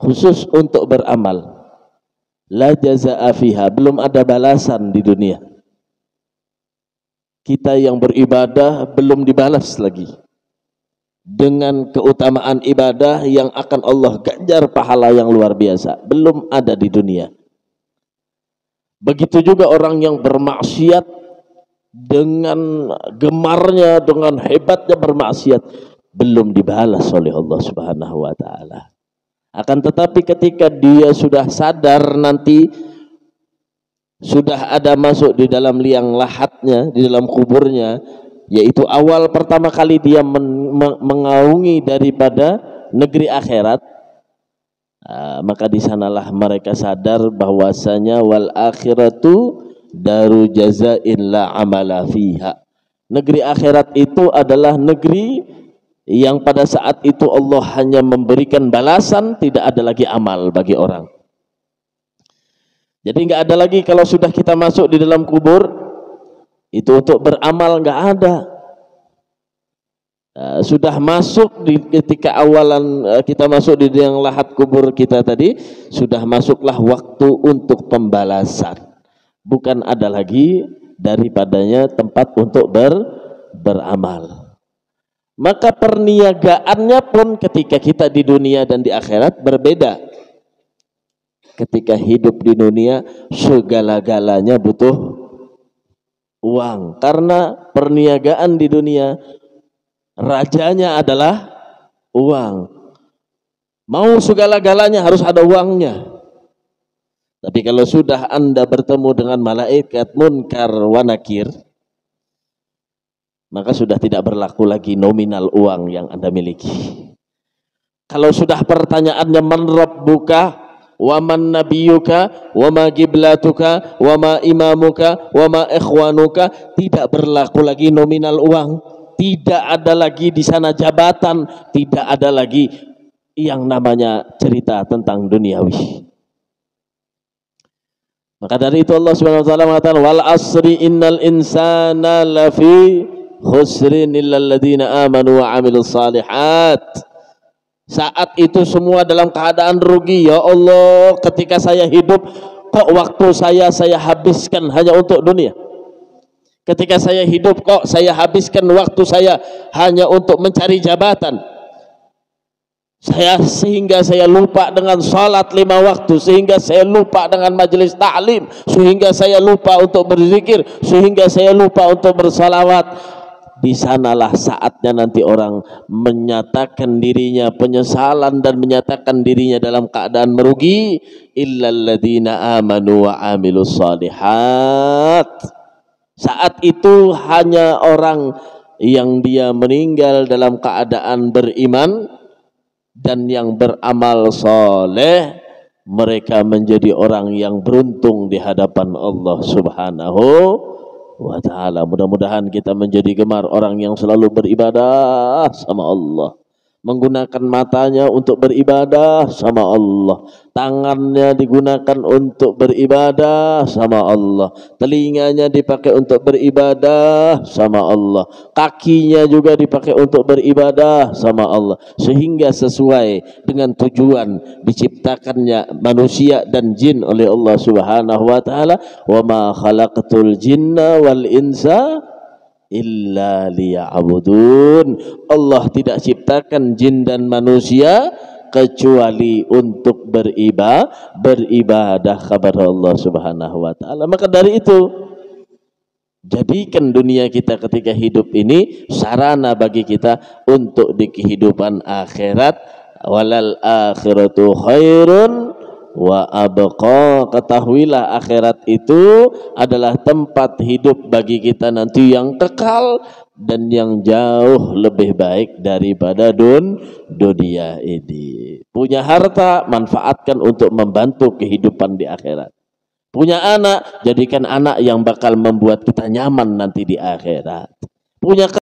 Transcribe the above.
khusus untuk beramal. La jazaa'a fiha, belum ada balasan di dunia. Kita yang beribadah belum dibalas lagi dengan keutamaan ibadah yang akan Allah ganjar pahala yang luar biasa, belum ada di dunia. Begitu juga orang yang bermaksiat dengan gemarnya, dengan hebatnya bermaksiat, belum dibalas oleh Allah Subhanahu wa taala. Akan tetapi ketika dia sudah sadar nanti, sudah ada masuk di dalam liang lahatnya, di dalam kuburnya, yaitu awal pertama kali dia mengaungi daripada negeri akhirat, maka di sanalah mereka sadar bahwasanya wal akhiratu daru jazain la amala fiha. Negeri akhirat itu adalah negeri yang pada saat itu Allah hanya memberikan balasan, tidak ada lagi amal bagi orang. Jadi nggak ada lagi kalau sudah kita masuk di dalam kubur itu untuk beramal, nggak ada. Sudah masuk ketika awalan kita masuk di liang lahat kubur kita tadi, sudah masuklah waktu untuk pembalasan. Bukan ada lagi daripadanya tempat untuk beramal. Maka perniagaannya pun ketika kita di dunia dan di akhirat berbeda. Ketika hidup di dunia segala-galanya butuh uang, karena perniagaan di dunia rajanya adalah uang. Mau segala-galanya harus ada uangnya. Tapi kalau sudah Anda bertemu dengan malaikat munkar wa nakir, maka sudah tidak berlaku lagi nominal uang yang Anda miliki. Kalau sudah pertanyaannya man rabbuka wa man nabiyuka wa ma giblatuka wa ma imamuka wa ma ikhwanuka, tidak berlaku lagi nominal uang. Tidak ada lagi di sana jabatan, tidak ada lagi yang namanya cerita tentang duniawi. Maka dari itu Allah Subhanahu wa taala mengatakan wal asri innal insana lafi khusrin illal ladzina amanu wa amilus salihat. Saat itu semua dalam keadaan rugi. Ya Allah, ketika saya hidup kok waktu saya habiskan hanya untuk dunia. Ketika saya hidup kok saya habiskan waktu saya hanya untuk mencari jabatan. Sehingga saya lupa dengan salat 5 waktu, sehingga saya lupa dengan majelis ta'lim, sehingga saya lupa untuk berzikir, sehingga saya lupa untuk bersalawat. Di sanalah saatnya nanti orang menyatakan dirinya penyesalan dan menyatakan dirinya dalam keadaan merugi. Illal ladzina amanu wa amilus shalihat. Saat itu hanya orang yang dia meninggal dalam keadaan beriman dan yang beramal soleh, mereka menjadi orang yang beruntung di hadapan Allah Subhanahu wa ta'ala. Mudah-mudahan kita menjadi gemar orang yang selalu beribadah sama Allah, menggunakan matanya untuk beribadah sama Allah, tangannya digunakan untuk beribadah sama Allah, telinganya dipakai untuk beribadah sama Allah, kakinya juga dipakai untuk beribadah sama Allah, sehingga sesuai dengan tujuan diciptakannya manusia dan jin oleh Allah Subhanahu wa taala. Wa ma khalaqtul jinna wal insa illa liya'budun. Allah tidak ciptakan jin dan manusia kecuali untuk beribadah kepada Allah Subhanahu wa taala. Maka dari itu, jadikan dunia kita ketika hidup ini sarana bagi kita untuk di kehidupan akhirat. Walal akhiratu khairun wa abqa. Ketahuilah akhirat itu adalah tempat hidup bagi kita nanti yang kekal dan yang jauh lebih baik daripada dunia ini. Punya harta, manfaatkan untuk membantu kehidupan di akhirat. Punya anak, jadikan anak yang bakal membuat kita nyaman nanti di akhirat. Punya